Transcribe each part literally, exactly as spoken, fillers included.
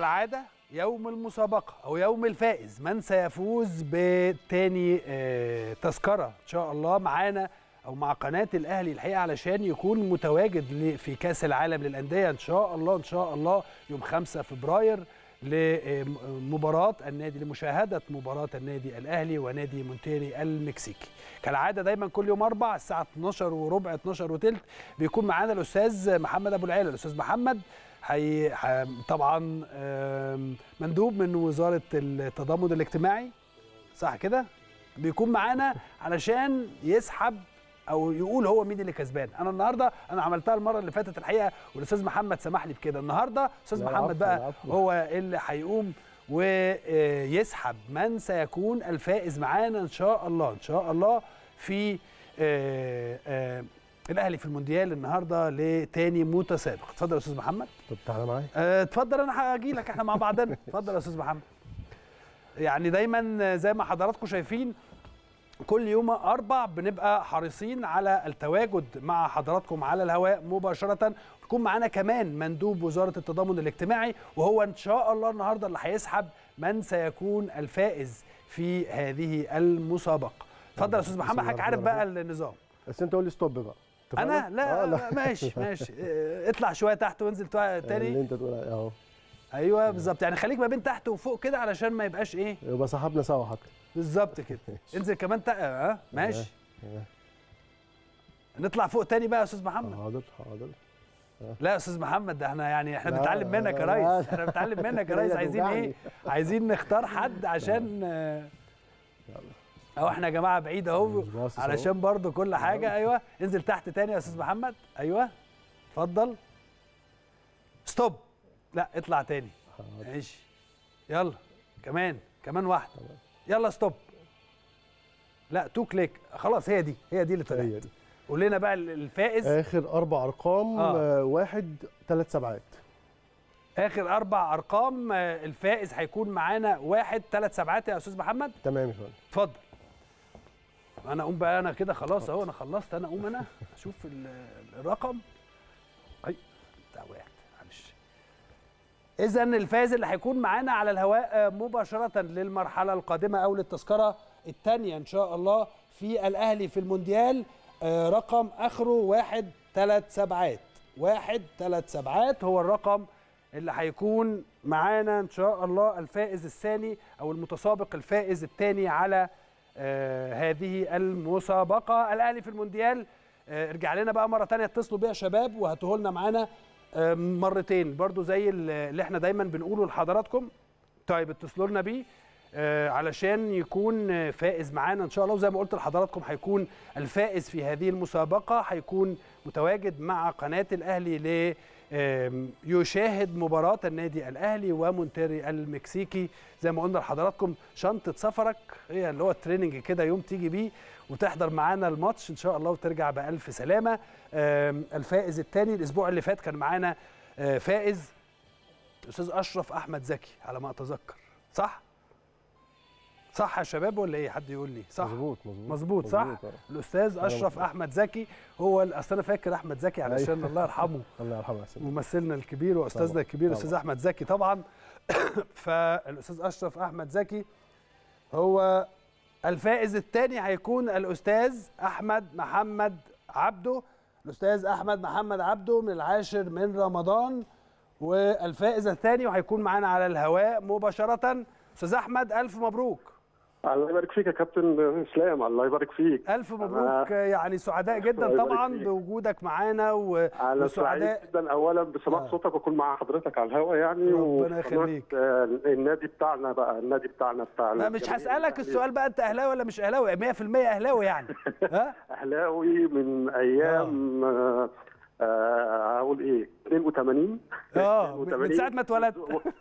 كالعادة يوم المسابقة أو يوم الفائز، من سيفوز بتاني تذكرة إن شاء الله معانا أو مع قناة الأهلي الحقيقة علشان يكون متواجد في كأس العالم للأندية إن شاء الله إن شاء الله يوم خمسة فبراير لمباراة النادي لمشاهدة مباراة النادي الأهلي ونادي مونتيري المكسيكي. كالعادة دايما كل يوم أربع الساعة اتناشر وربع اتناشر وثلث بيكون معانا الأستاذ محمد أبو العيلة. الأستاذ محمد حي... طبعا مندوب من وزارة التضامن الاجتماعي صح كده؟ بيكون معانا علشان يسحب او يقول هو مين اللي كسبان. انا النهارده انا عملتها المره اللي فاتت الحقيقه والاستاذ محمد سمح لي بكده. النهارده استاذ محمد بقى هو اللي هيقوم ويسحب من سيكون الفائز معانا ان شاء الله ان شاء الله في آآ آآ الاهلي في المونديال النهارده لتاني متسابق. اتفضل يا استاذ محمد. طب تعالى معايا. اتفضل انا هاجي لك احنا مع بعضنا. اتفضل يا استاذ محمد. يعني دايما زي ما حضراتكم شايفين كل يوم أربع بنبقى حريصين على التواجد مع حضراتكم على الهواء مباشرة. بيكون معانا كمان مندوب وزارة التضامن الاجتماعي وهو إن شاء الله النهاردة اللي هيسحب من سيكون الفائز في هذه المسابقة. اتفضل يا أستاذ محمد. حضرتك عارف بقى النظام بس أنت قول لي ستوب بقى. أنا لا, آه لا ماشي ماشي اطلع شوية تحت وانزل تاني اللي أنت تقول أهو. أيوه بالظبط، يعني خليك ما بين تحت وفوق كده علشان ما يبقاش إيه يبقى صاحبنا سوا حتى بالظبط كده. انزل كمان تق... اه ماشي. نطلع فوق تاني بقى يا استاذ محمد. حاضر حاضر. لا يا استاذ محمد ده احنا يعني احنا بنتعلم منك يا ريس، احنا بنتعلم منك يا ريس. عايزين ايه؟ عايزين نختار حد عشان اهو احنا يا جماعه بعيد اهو علشان برضو كل حاجه. ايوه انزل تحت تاني يا استاذ محمد. ايوه اتفضل. ستوب. لا اطلع تاني. ماشي يلا كمان كمان واحده. يلا ستوب. لا تو كليك. خلاص هي دي هي دي اللي طلعت. قول لنا بقى الفائز. اخر اربع ارقام آه. واحد ثلاث سبعات. اخر اربع ارقام الفائز هيكون معانا واحد ثلاث سبعات يا استاذ محمد. تمام يا فندم. اتفضل. انا اقوم بقى انا كده خلاص اهو انا خلصت. انا اقوم انا اشوف الرقم. اي بتاع واحد معلش. إذا الفائز اللي هيكون معانا على الهواء مباشرة للمرحلة القادمة أو للتذكرة الثانية إن شاء الله في الأهلي في المونديال رقم آخره واحد ثلاث سبعات. واحد ثلاث سبعات هو الرقم اللي هيكون معانا إن شاء الله الفائز الثاني أو المتسابق الفائز الثاني على هذه المسابقة. الأهلي في المونديال ارجع لنا بقى مرة ثانية اتصلوا بيها شباب وهاتوه لنا معانا مرتين برضو زي اللي احنا دايما بنقوله لحضراتكم. طيب اتصلوا لنا بيه آه علشان يكون فائز معانا ان شاء الله. وزي ما قلت لحضراتكم هيكون الفائز في هذه المسابقه هيكون متواجد مع قناه الاهلي ل يشاهد مباراه النادي الاهلي ومونتيري المكسيكي. زي ما قلنا لحضراتكم شنطه سفرك هي اللي هو التريننج كده يوم تيجي بيه وتحضر معانا الماتش ان شاء الله وترجع بالف سلامه. الفائز الثاني الاسبوع اللي فات كان معانا فائز الاستاذ اشرف احمد زكي على ما اتذكر. صح صح يا شباب ولا ايه؟ حد يقول لي صح. مظبوط مظبوط مظبوط صح. الاستاذ اشرف احمد زكي هو اصل انا فاكر احمد زكي علشان الله يرحمه الله يرحمه ممثلنا الكبير واستاذنا الكبير الاستاذ احمد زكي طبعا. فالاستاذ اشرف احمد زكي هو الفائز الثاني. هيكون الاستاذ احمد محمد عبده. الاستاذ احمد محمد عبده من العاشر من رمضان والفائز الثاني وهيكون معانا على الهواء مباشره. استاذ احمد الف مبروك. الله يبارك فيك يا كابتن اسلام. الله يبارك فيك. الف مبروك. يعني سعداء جدا طبعا بوجودك معانا وسعداء جدا اولا بسماع آه. صوتك واكون مع حضرتك على الهواء يعني. ربنا يخليك. النادي بتاعنا بقى النادي بتاعنا بتاعنا لا مش هسالك السؤال بقى انت اهلاوي ولا مش اهلاوي؟ مية في المية اهلاوي يعني. ها اهلاوي من ايام آه. آه هقول ايه اتنين وتمانين اه من ساعه ما اتولدت.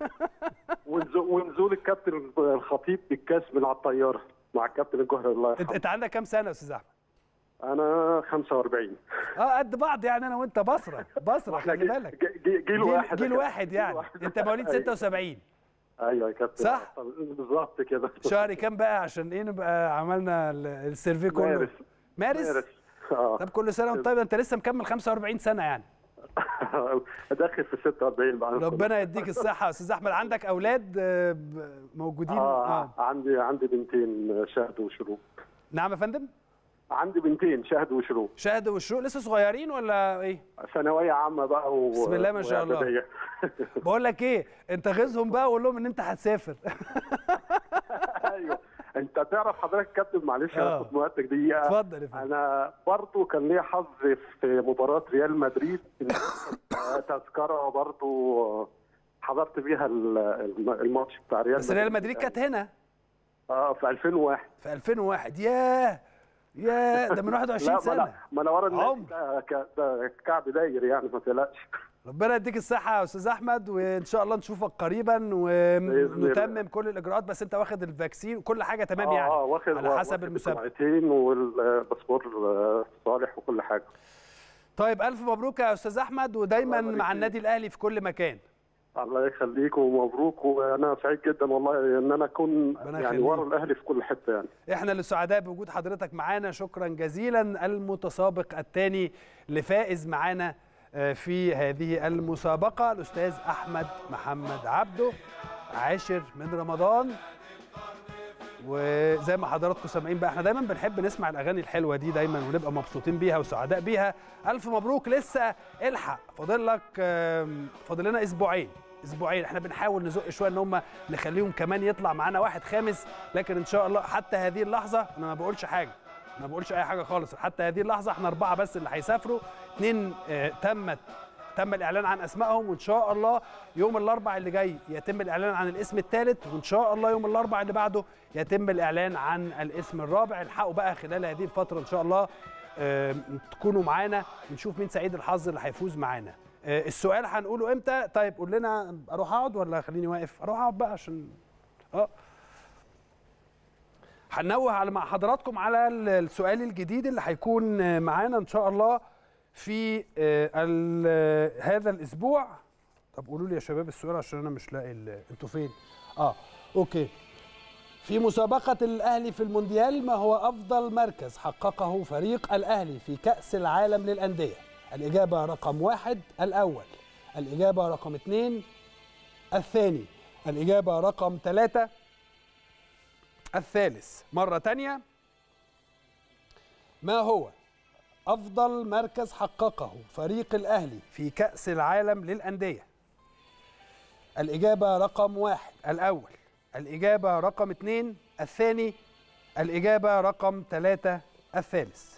ونزول الكابتن الخطيب بالكاس من على الطياره مع الكابتن الجوهري الله يرحمه. انت عندك كام سنه يا استاذ احمد؟ انا خمسة وأربعين. اه قد بعض يعني انا وانت بصره بصره خلي بالك. جيل واحد جيل واحد يعني. انت مواليد ستة وسبعين. ايوه يا كابتن صح بالظبط كده. شهر كام بقى عشان ايه نبقى عملنا السيرفي كله؟ مارس مارس. اه طب كل سنه وانت طيب. انت لسه مكمل خمسة وأربعين سنه يعني. داخل في ستة وأربعين بقى. ربنا يديك الصحه يا استاذ احمد. عندك اولاد موجودين؟ اه, آه. عندي عندي بنتين شهد وشروق. نعم يا فندم. عندي بنتين شهد وشروق. شهد وشروق لسه صغيرين ولا ايه؟ ثانويه عامه بقى و... بسم الله ما شاء الله. بقول لك ايه، انت غيظهم بقى وقول لهم ان انت هتسافر. ايوه. انت تعرف حضرتك كابتن، معلش انا كنت موقتك دقيقه. اتفضل يا فندم. انا برضه كان ليا حظ في مباراه ريال مدريد، تذكره برضه حضرت بيها الماتش بتاع ريال مدريد. بس ريال مدريد كانت هنا اه في ألفين وواحد. في ألفين وواحد. ياه ياه، ده من واحد وعشرين سنه. ما انا ورا النادي ده كعب داير يعني، ما تقلقش. ربنا يديك الصحة يا أستاذ أحمد، وإن شاء الله نشوفك قريبا ونتمم كل الإجراءات. بس أنت واخد الفاكسين وكل حاجة تمام يعني؟ اه واخد على حسب المسابقة. والباسبور صالح وكل حاجة. طيب ألف مبروك يا أستاذ أحمد، ودايما مع النادي الأهلي في كل مكان. الله يخليك ومبروك، وانا سعيد جدا والله ان انا اكون يعني ورا الاهلي في كل حته يعني. احنا اللي سعداء بوجود حضرتك معانا، شكرا جزيلا. المتسابق الثاني اللي فائز معانا في هذه المسابقه الاستاذ احمد محمد عبده، عاشر من رمضان. وزي ما حضراتكم سامعين بقى، احنا دايما بنحب نسمع الاغاني الحلوه دي دايما ونبقى مبسوطين بيها وسعداء بيها. الف مبروك. لسه الحق، فاضل لك فاضل لنا اسبوعين اسبوعين. احنا بنحاول نزق شويه ان هم نخليهم كمان يطلع معانا واحد خامس، لكن ان شاء الله حتى هذه اللحظه انا ما بقولش حاجه ما بقولش اي حاجه خالص. حتى هذه اللحظه احنا اربعه بس اللي هيسافروا، اثنين اه تمت تم الاعلان عن اسمائهم، وان شاء الله يوم الاربعاء اللي جاي يتم الاعلان عن الاسم الثالث، وان شاء الله يوم الاربعاء اللي بعده يتم الاعلان عن الاسم الرابع. الحقوا بقى خلال هذه الفتره ان شاء الله اه تكونوا معانا ونشوف مين سعيد الحظ اللي هيفوز معانا. اه السؤال هنقوله امتى؟ طيب قول لنا، اروح اقعد ولا خليني واقف؟ اروح اقعد بقى عشان اه هننوه على مع حضراتكم على السؤال الجديد اللي هيكون معانا ان شاء الله في هذا الاسبوع. طب قولوا لي يا شباب السؤال عشان انا مش لاقي. انتوا فين؟ اه اوكي. في مسابقة الأهلي في المونديال، ما هو أفضل مركز حققه فريق الأهلي في كأس العالم للأندية؟ الإجابة رقم واحد الأول، الإجابة رقم اثنين الثاني، الإجابة رقم ثلاثة الثالث. مرة تانية، ما هو أفضل مركز حققه فريق الأهلي في كأس العالم للأندية؟ الإجابة رقم واحد الأول، الإجابة رقم اثنين الثاني، الإجابة رقم ثلاثة الثالث.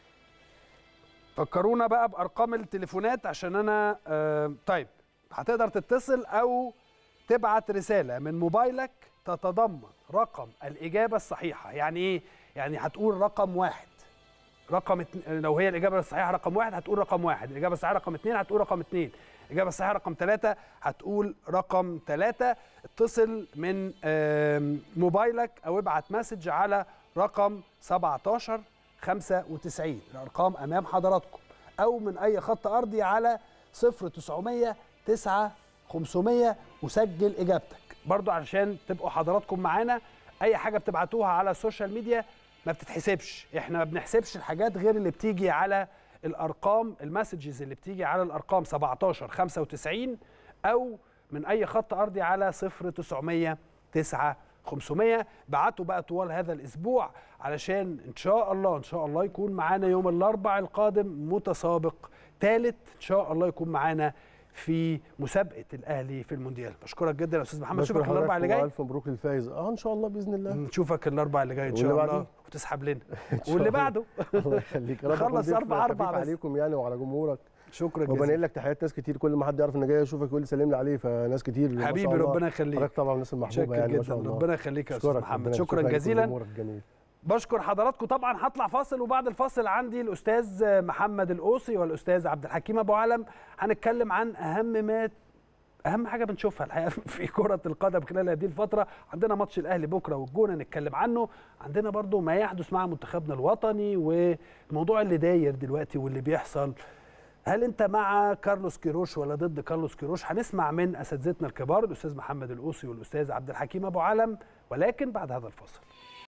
فكرونا بقى بأرقام التليفونات عشان أنا آه طيب هتقدر تتصل أو تبعت رسالة من موبايلك تتضمن رقم الإجابة الصحيحة. يعني إيه؟ يعني هتقول رقم واحد، رقم اتن... لو هي الإجابة الصحيحة رقم واحد هتقول رقم واحد، الإجابة الصحيحة رقم اثنين هتقول رقم اثنين، الإجابة الصحيحة رقم ثلاثة هتقول رقم ثلاثة. اتصل من موبايلك أو ابعت مسج على رقم سبعتاشر خمسة وتسعين، الأرقام أمام حضراتكم، أو من أي خط أرضي على صفر تسعمية تسعة خمسمية وسجل إجابتك. برضو عشان تبقوا حضراتكم معانا، أي حاجة بتبعتوها على السوشيال ميديا ما بتتحسبش، احنا ما بنحسبش الحاجات غير اللي بتيجي على الارقام، المسجز اللي بتيجي على الارقام سبعتاشر خمسة وتسعين او من اي خط ارضي على صفر تسعمية تسعة خمسمية. بعتوا بقى طوال هذا الاسبوع علشان ان شاء الله ان شاء الله يكون معانا يوم الاربعاء القادم متسابق ثالث ان شاء الله يكون معانا في مسابقه الاهلي في المونديال. بشكرك جدا يا استاذ محمد، نشوفك الاربعاء اللي جاي. الف مبروك للفايز. اه ان شاء الله باذن الله نشوفك الاربعاء اللي جاي ان شاء الله وتسحب لنا واللي بعده. الله يخليك. نخلص اربعة اربعة بس عليكم يعني وعلى جمهورك. شكرا جزيلا. وبنقل لك تحيات ناس كتير، كل ما حد يعرف ان جاي يشوفك يقول لي سلم لي عليه، فناس كتير حبيبي ربنا يخليك. حضرتك طبعا الناس المحبوبه يعني ما شاء الله. ربنا يخليك يا استاذ محمد، شكرا جزيلا. بشكر حضراتكم. طبعا هطلع فاصل، وبعد الفاصل عندي الاستاذ محمد القوصي والاستاذ عبد الحكيم ابو علم، هنتكلم عن اهم ما اهم حاجه بنشوفها الحقيقه في كره القدم خلال هذه الفتره. عندنا ماتش الاهلي بكره والجونه نتكلم عنه، عندنا برضو ما يحدث مع منتخبنا الوطني والموضوع اللي داير دلوقتي واللي بيحصل. هل انت مع كارلوس كيروش ولا ضد كارلوس كيروش؟ هنسمع من اساتذتنا الكبار الاستاذ محمد القوصي والاستاذ عبد الحكيم ابو علم، ولكن بعد هذا الفاصل.